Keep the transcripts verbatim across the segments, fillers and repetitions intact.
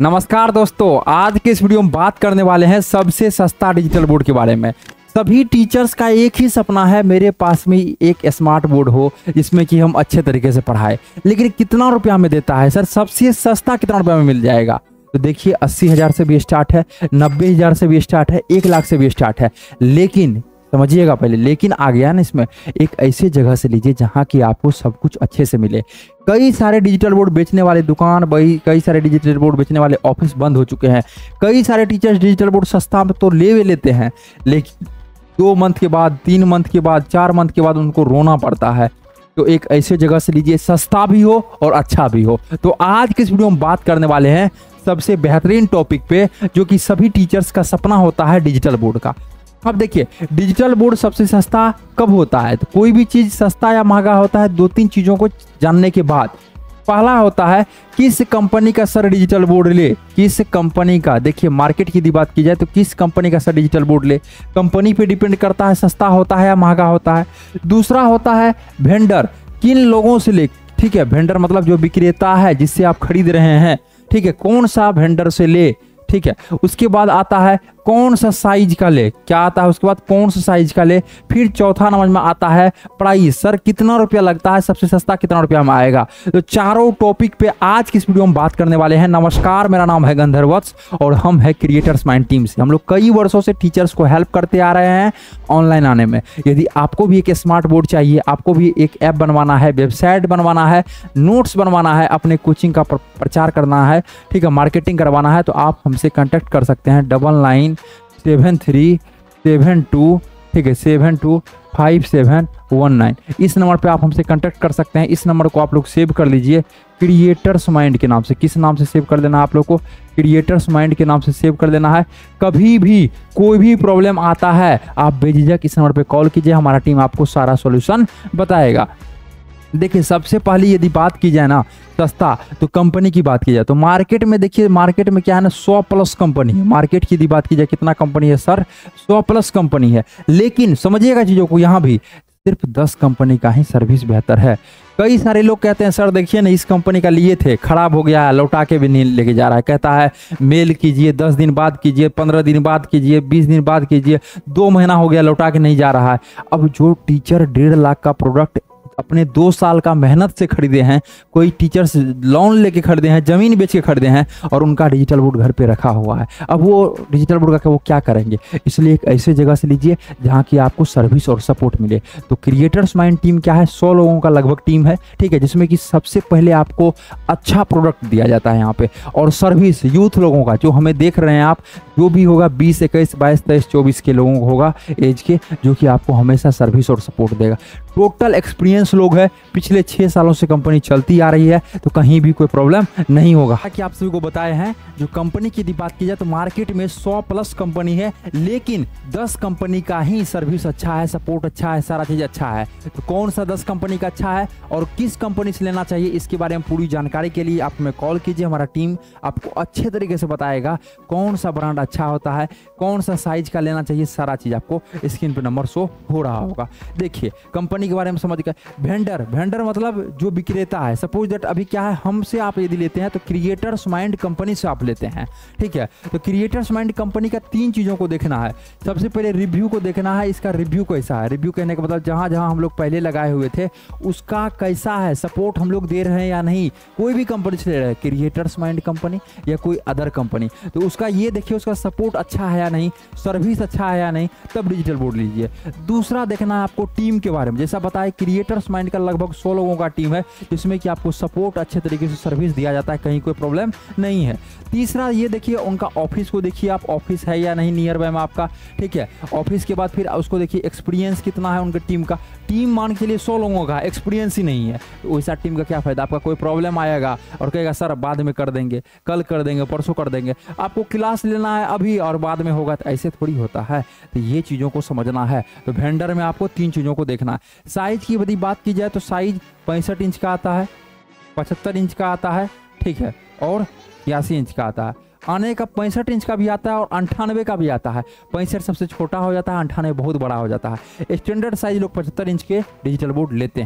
नमस्कार दोस्तों, आज के इस वीडियो में बात करने वाले हैं सबसे सस्ता डिजिटल बोर्ड के बारे में। सभी टीचर्स का एक ही सपना है, मेरे पास में एक स्मार्ट बोर्ड हो जिसमें कि हम अच्छे तरीके से पढ़ाए। लेकिन कितना रुपया में देता है सर? सबसे सस्ता कितना रुपया में मिल जाएगा? तो देखिए, अस्सी हजार से भी स्टार्ट है, नब्बे हजार से भी स्टार्ट है, एक लाख से भी स्टार्ट है। लेकिन समझिएगा पहले, लेकिन आ गया ना इसमें, एक ऐसी जगह से लीजिए जहां की आपको सब कुछ अच्छे से मिले। कई सारे डिजिटल बोर्ड बेचने वाले दुकान, भाई कई सारे डिजिटल बोर्ड बेचने वाले ऑफिस बंद हो चुके हैं। कई सारे टीचर्स डिजिटल बोर्ड सस्ता में तो ले वे लेते हैं, लेकिन दो मंथ के बाद, तीन मंथ के बाद, चार मंथ के बाद उनको रोना पड़ता है। तो एक ऐसे जगह से लीजिए, सस्ता भी हो और अच्छा भी हो। तो आज के इस वीडियो में बात करने वाले हैं सबसे बेहतरीन टॉपिक पे, जो कि सभी टीचर्स का सपना होता है, डिजिटल बोर्ड का। अब देखिए, डिजिटल बोर्ड सबसे सस्ता कब होता है? तो कोई भी चीज सस्ता या महंगा होता है दो तीन चीजों को जानने के बाद। पहला होता है किस कंपनी का सर डिजिटल बोर्ड ले, किस कंपनी का। देखिए, मार्केट की यदि बात की जाए तो किस कंपनी का सर डिजिटल बोर्ड ले, कंपनी पे डिपेंड करता है सस्ता होता है या महंगा होता है। दूसरा होता है वेंडर, किन लोगों से ले। ठीक है, वेंडर मतलब जो विक्रेता है जिससे आप खरीद रहे हैं। ठीक है, कौन सा वेंडर से ले। ठीक है, उसके बाद आता है कौन सा साइज का ले, क्या आता है उसके बाद, कौन सा साइज का ले। फिर चौथा नंबर में आता है प्राइस, सर कितना रुपया लगता है, सबसे सस्ता कितना रुपया में आएगा। तो चारों टॉपिक पे आज की इस वीडियो में बात करने वाले हैं। नमस्कार, मेरा नाम है गंधर्वत्स और हम है क्रिएटर्स माइंड टीम से। हम लोग कई वर्षों से टीचर्स को हेल्प करते आ रहे हैं ऑनलाइन आने में। यदि आपको भी एक स्मार्ट बोर्ड चाहिए, आपको भी एक ऐप बनवाना है, वेबसाइट बनवाना है, नोट्स बनवाना है, अपने कोचिंग का प्रचार करना है, ठीक है, मार्केटिंग करवाना है, तो आप हमसे कॉन्टेक्ट कर सकते हैं double nine seven three seven two, ठीक है, seven two five seven one nine. इस नंबर पे आप हमसे कांटेक्ट कर सकते हैं। इस नंबर को आप लोग सेव कर लीजिए, क्रिएटर्स माइंड के नाम से। किस नाम से सेव कर देना है आप लोग को? क्रिएटर्स माइंड के नाम से सेव कर देना है। कभी भी कोई भी प्रॉब्लम आता है, आप बेझिझक इस नंबर पे कॉल कीजिए, हमारा टीम आपको सारा सॉल्यूशन बताएगा। देखिए, सबसे पहले यदि बात की जाए ना सस्ता, तो कंपनी की बात की जाए तो मार्केट में, देखिए मार्केट में क्या है ना, सौ प्लस कंपनी है। मार्केट की यदि बात की जाए कितना कंपनी है सर? सौ प्लस कंपनी है। लेकिन समझिएगा चीज़ों को, यहाँ भी सिर्फ दस कंपनी का ही सर्विस बेहतर है। कई सारे लोग कहते हैं सर देखिए ना, इस कंपनी का लिए थे, खराब हो गया है, लौटा के भी नहीं लेके जा रहा है। कहता है मेल कीजिए, दस दिन बाद कीजिए, पंद्रह दिन बाद कीजिए, बीस दिन बाद कीजिए, दो महीना हो गया, लौटा के नहीं जा रहा है। अब जो टीचर डेढ़ लाख का प्रोडक्ट अपने दो साल का मेहनत से खरीदे हैं, कोई टीचर्स लोन लेके खरीदे हैं, जमीन बेच के खरीदे हैं, और उनका डिजिटल बोर्ड घर पे रखा हुआ है, अब वो डिजिटल बोर्ड का वो क्या करेंगे? इसलिए एक ऐसे जगह से लीजिए जहां की आपको सर्विस और सपोर्ट मिले। तो क्रिएटर्स माइंड टीम क्या है? सौ लोगों का लगभग टीम है, ठीक है, जिसमें कि सबसे पहले आपको अच्छा प्रोडक्ट दिया जाता है यहाँ पे, और सर्विस यूथ लोगों का, जो हमें देख रहे हैं आप, जो भी होगा बीस इक्कीस बाईस तेईस चौबीस के लोगों को होगा एज के, जो कि आपको हमेशा सर्विस और सपोर्ट देगा। टोटल एक्सपीरियंस लोग है, पिछले छह सालों से कंपनी चलती आ रही है, तो कहीं भी कोई प्रॉब्लम नहीं होगा। कि आप सभी को बताए हैं, जो कंपनी की यदि बात की जाए तो मार्केट में सौ प्लस कंपनी है, लेकिन दस कंपनी का ही सर्विस अच्छा है, सपोर्ट अच्छा है, सारा चीज अच्छा है। तो कौन सा दस कंपनी का अच्छा है और किस कंपनी से लेना चाहिए, इसके बारे में पूरी जानकारी के लिए आप हमें कॉल कीजिए। हमारा टीम आपको अच्छे तरीके से बताएगा कौन सा ब्रांड अच्छा होता है, कौन सा साइज का लेना चाहिए, सारा चीज आपको स्क्रीन पर नंबर शो हो रहा होगा। देखिए, कंपनी के बारे में समझ गए। वेंडर, वेंडर मतलब जो विक्रेता है। सपोज दैट अभी क्या है, हमसे आप यदि लेते हैं तो क्रिएटर्स माइंड कंपनी से आप लेते हैं, ठीक है। तो क्रिएटर्स माइंड कंपनी का तीन चीजों को देखना है। सबसे पहले रिव्यू को देखना है, इसका रिव्यू कैसा है। रिव्यू कहने का मतलब जहां जहां हम लोग पहले लगाए हुए थे उसका कैसा है, सपोर्ट हम लोग दे रहे हैं या नहीं। कोई भी कंपनी से ले रहे हैं, क्रिएटर्स माइंड कंपनी या कोई अदर कंपनी, तो उसका ये देखिए उसका सपोर्ट अच्छा है या नहीं, सर्विस अच्छा है या नहीं, तब डिजिटल बोर्ड लीजिए। दूसरा देखना है आपको टीम के बारे में। जैसा बताया, क्रिएटर्स माइंड का लगभग सौ लोगों का टीम है, जिसमें कि आपको सपोर्ट अच्छे तरीके से सर्विस दिया जाता है, कहीं कोई प्रॉब्लम नहीं है। तीसरा ये देखिए उनका ऑफिस को देखिए आप, ऑफिस है या नहीं नियर बाय में आपका, ठीक है। ऑफिस के बाद फिर उसको देखिए एक्सपीरियंस कितना है उनके टीम का। टीम मान के लिए सौ लोगों का, एक्सपीरियंस ही नहीं है, तो वैसा टीम का क्या फायदा? आपका कोई प्रॉब्लम आएगा और कहेगा सर बाद में कर देंगे, कल कर देंगे, परसों कर देंगे। आपको क्लास लेना है अभी और बाद में होगा, तो ऐसे थोड़ी होता है। तो ये चीज़ों को समझना है। तो वेंडर में आपको तीन चीज़ों को देखना है। साइज की यदि बात की जाए तो साइज पैंसठ इंच का आता है, पचहत्तर इंच का आता है, ठीक है, और छियासी इंच का आता है। आने का पैंसठ इंच का भी आता है और अंठानवे का भी आता है। पैंसठ सबसे छोटा हो जाता है, अंठानवे बहुत बड़ा हो जाता है। स्टैंडर्ड साइज लोग पचहत्तर इंच के डिजिटल बोर्ड लेते हैं।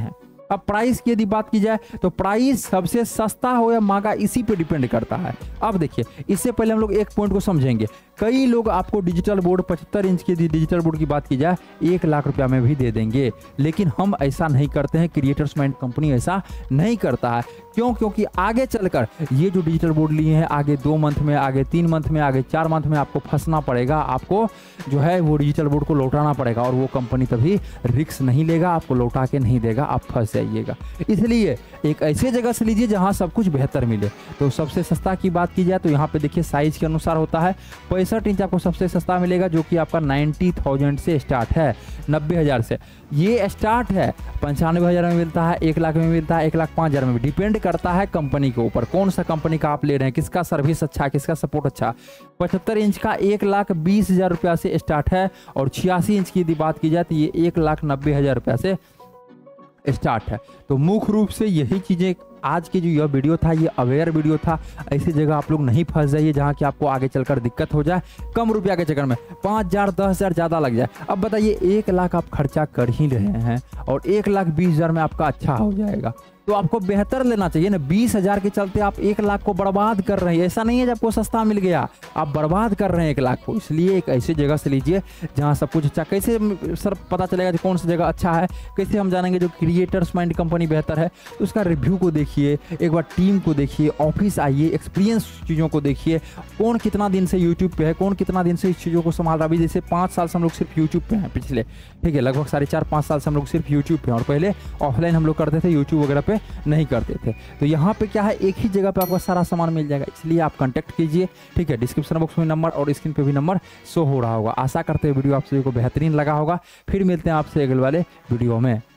अब प्राइस की यदि बात की जाए तो प्राइस सबसे सस्ता हो या महंगा इसी पे डिपेंड करता है। अब देखिए, इससे पहले हम लोग एक पॉइंट को समझेंगे। कई लोग आपको डिजिटल बोर्ड पचहत्तर इंच की डिजिटल बोर्ड की बात की जाए एक लाख रुपया में भी दे देंगे, लेकिन हम ऐसा नहीं करते हैं। क्रिएटर्स माइंड कंपनी ऐसा नहीं करता है। क्यों? क्योंकि आगे चलकर ये जो डिजिटल बोर्ड लिए हैं, आगे दो मंथ में, आगे तीन मंथ में, आगे चार मंथ में आपको फंसना पड़ेगा। आपको जो है वो डिजिटल बोर्ड को लौटाना पड़ेगा और वो कंपनी तभी रिस्क नहीं लेगा, आपको लौटा के नहीं देगा, आप फंस जाइएगा। इसलिए एक ऐसे जगह से लीजिए जहां सब कुछ बेहतर मिले। तो सबसे सस्ता की बात की जाए तो यहाँ पे देखिए साइज के अनुसार होता है। पैंसठ इंच आपको सबसे सस्ता मिलेगा, जो कि आपका नाइन्टी थाउजेंड से स्टार्ट है, नब्बे हज़ार से ये स्टार्ट है। पंचानवे हज़ार में मिलता है, एक लाख में मिलता है, एक लाख पाँच हज़ार में भी। डिपेंड करता है कंपनी के ऊपर, कौन सा कंपनी का आप ले रहे हैं, किसका सर्विस अच्छा, किसका सपोर्ट अच्छा। पचहत्तर इंच का एक लाख बीस हज़ार रुपया से स्टार्ट है और छियासी इंच की यदि बात की जाए तो ये एक लाख नब्बे हज़ार रुपया से स्टार्ट है। तो मुख्य रूप से यही चीज़ें आज की जो यह वीडियो था, ये अवेयर वीडियो था। ऐसी जगह आप लोग नहीं फंस जाइए जहाँ कि आपको आगे चलकर दिक्कत हो जाए, कम रुपया के चक्कर में पाँच हज़ार दस हज़ार ज़्यादा लग जाए। अब बताइए, एक लाख आप खर्चा कर ही रहे हैं और एक लाख बीस हज़ार में आपका अच्छा हो जाएगा, तो आपको बेहतर लेना चाहिए ना। बीस हजार के चलते आप एक लाख को बर्बाद कर रहे हैं। ऐसा नहीं है जब आपको सस्ता मिल गया आप बर्बाद कर रहे हैं एक लाख को। इसलिए एक ऐसी जगह से लीजिए जहां सब कुछ अच्छा। कैसे सर पता चलेगा कि कौन सी जगह अच्छा है, कैसे हम जानेंगे जो क्रिएटर्स माइंड कंपनी बेहतर है? तो उसका रिव्यू को देखिए, एक बार टीम को देखिए, ऑफिस आइए, एक्सपीरियंस चीज़ों को देखिए, कौन कितना दिन से यूट्यूब पे है, कौन कितना दिन से इस चीज़ों को संभाल रहा है। अभी जैसे पाँच साल से हम लोग सिर्फ यूट्यूब पे हैं पिछले, ठीक है, लगभग साढ़े चार पाँच साल से हम लोग सिर्फ यूट्यूब पे हैं और पहले ऑफलाइन हम लोग करते थे, यूट्यूब वगैरह पे नहीं करते थे। तो यहाँ पे क्या है, एक ही जगह पे आपका सारा सामान मिल जाएगा। इसलिए आप कांटेक्ट कीजिए, ठीक है। डिस्क्रिप्शन बॉक्स में नंबर और स्क्रीन पे भी नंबर शो हो रहा होगा। आशा करते हैं वीडियो आप सभी को बेहतरीन लगा होगा। फिर मिलते हैं आपसे अगले वाले वीडियो में।